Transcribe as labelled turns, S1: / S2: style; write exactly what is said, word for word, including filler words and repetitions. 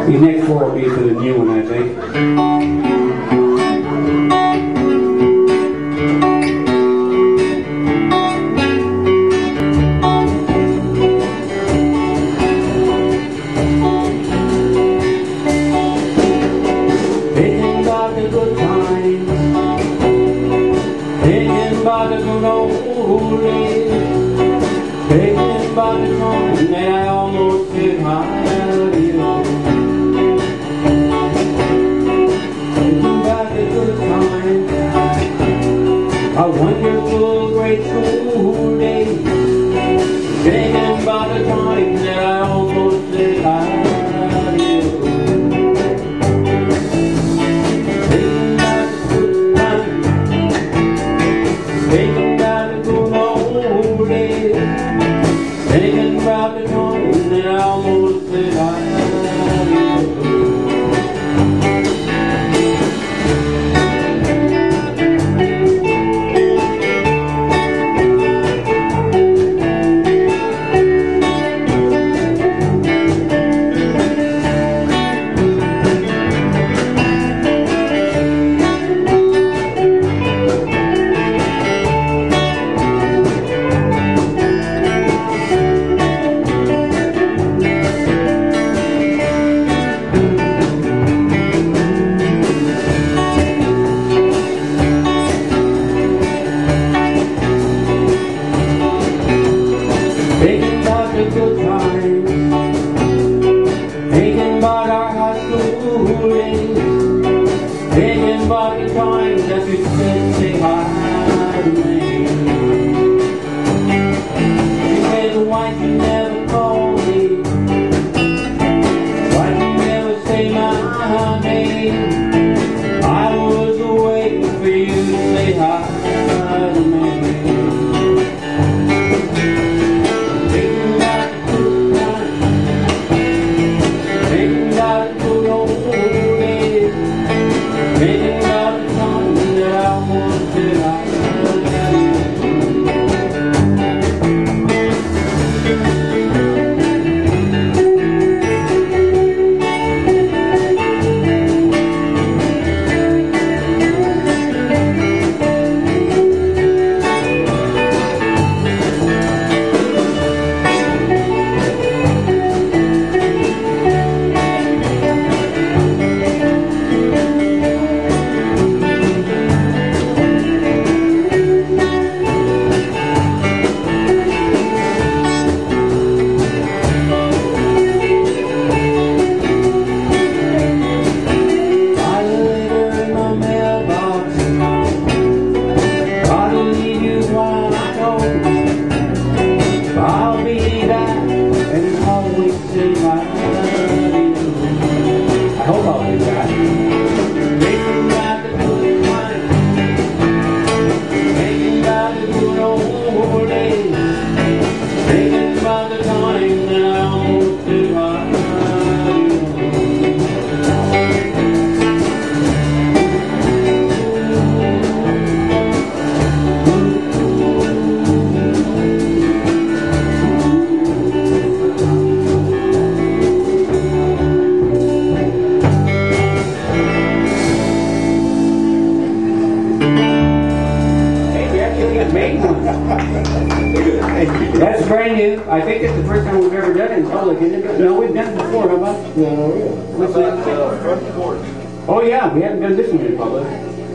S1: The next four will be for the new one, I think. Thinking about the morning that I almost said hi to you. Thinking about the good times, a wonderful, great school day. Thinking about the time that I almost said hi to you. Thinking about the good times, thinking about the good old days. Thinking about the time that I almost said I love you. Thinking about the good times, thinking about our high school days, thinking about the times that we said say hi to me. You said, why you never call me? Why you never say my name? I was waiting for you to say hi to me. That's brand new. I think it's the first time we've ever done it in public, isn't it? No, we've done it before, how about?
S2: No, yeah.
S1: What's that? Oh yeah, we haven't done this one in public.